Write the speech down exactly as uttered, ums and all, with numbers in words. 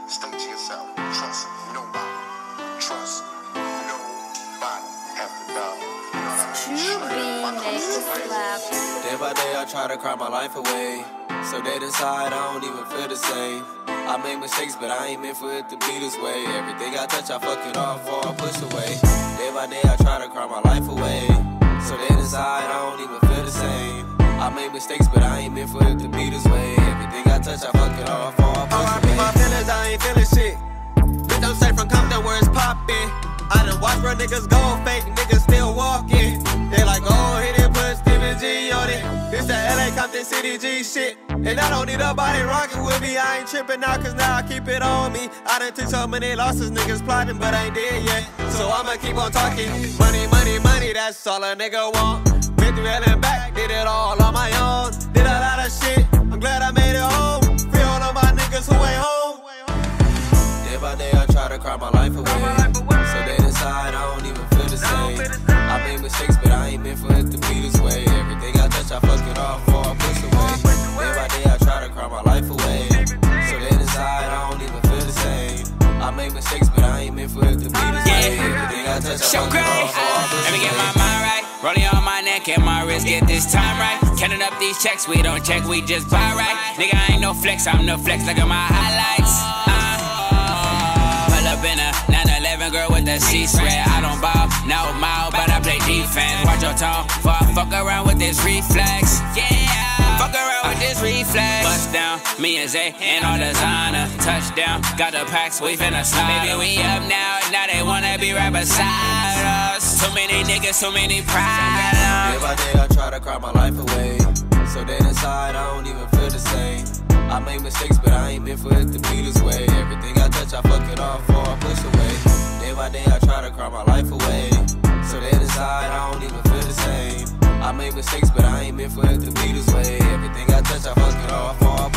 Stay to yourself. Trust nobody. Trust nobody after God. You know what I mean? Day by day I try to cry my life away. So dead inside I don't even feel the same. I make mistakes but I ain't meant for it to be this way. Everything I touch I fuck it off or I push away. Day by day I try to cry my life away. So dead inside I don't even feel the same. I make mistakes but I ain't meant for it to be this way. Everything I touch I fuck it off or I push away. My feelings I ain't feeling shit. Bitch I'm straight from Compton where it's poppin'. I done watch real niggas go fake, niggas still walking. They like, oh, he didn't put Stevie G on it. This that L A Compton City G shit. And I don't need nobody rockin' with me. I ain't trippin' now cause now I keep it on me. I done took so many losses, niggas plotting, but I ain't dead yet. So I'ma keep on talking. Money, money, money, that's all a nigga want. Been through hell and back, did it all on my own. Did a lot of shit, I'm glad I made it home. Free all of my niggas who ain't home. Day by day I try to cry my life away. So dead inside I don't even feel the same. I made mistakes but I ain't meant for it to be this way. Everything I touch I fuck it off or I push away. Day by day I try to cry my life away. So dead inside I don't even feel the same. I make mistakes but I ain't meant for it to be this way. Everything I touch I fuck it off or I push away. Let me get my mind right. Rolling on my neck and my wrist, get this time right. Counting up these checks, we don't check, we just buy right. Nigga, I ain't no flex, I'm no flex, look at my highlights. Uh, pull up in a nine eleven girl with the C-spread. I don't ball, no mouth, but I play defense. Watch your tone, before I fuck around with this reflex. Yeah, fuck around with this reflex. Bust down, me and Zaae, and all designer. Touchdown, got the packs, we finna slide. Baby, we up now, now they wanna be right beside us. So many niggas, so many problems. Day by day I try to cry my life away. So dead inside I don't even feel the same. I make mistakes but I ain't meant for it to be this way. Everything I touch I fuck it off or I push away. Day by day I try to cry my life away. So dead inside I don't even feel the same. I make mistakes but I ain't meant for it to be this way. Everything I touch I fuck it off or I